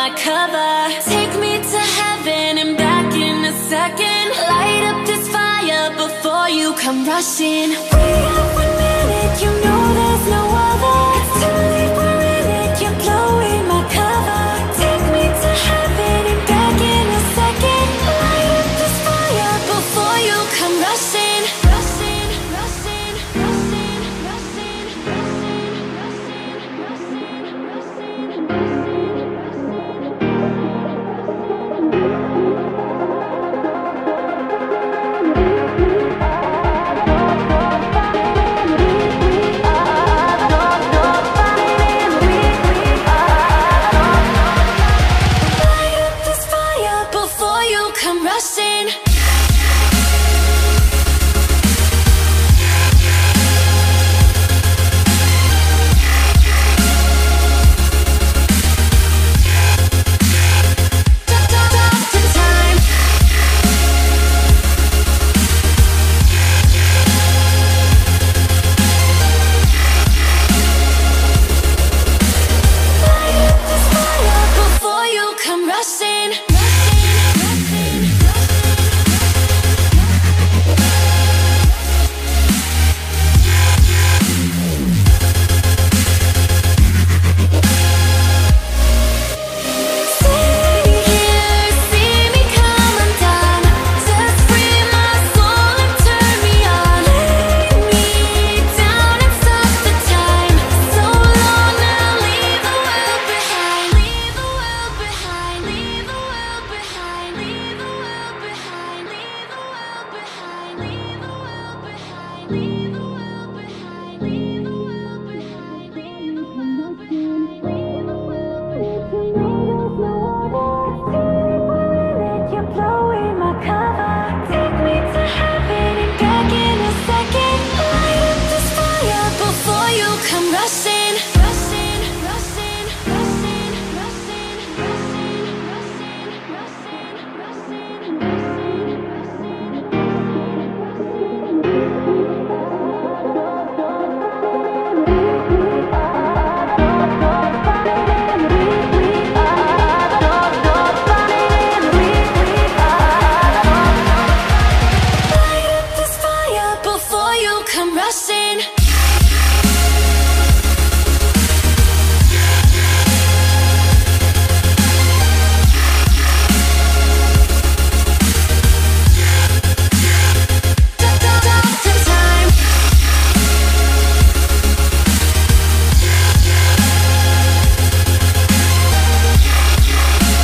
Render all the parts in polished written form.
my cover. Take me to heaven and back in a second. Light up this fire before you come rushing. We have 1 minute, you know there's no other. It's too late, we're in it, you're blowing my cover. Take me to heaven and back in a second. Light up this fire before you come rushing. Rushing, rushing, rushing, rushing, rushing, rushing,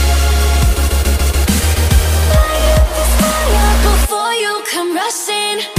rushing.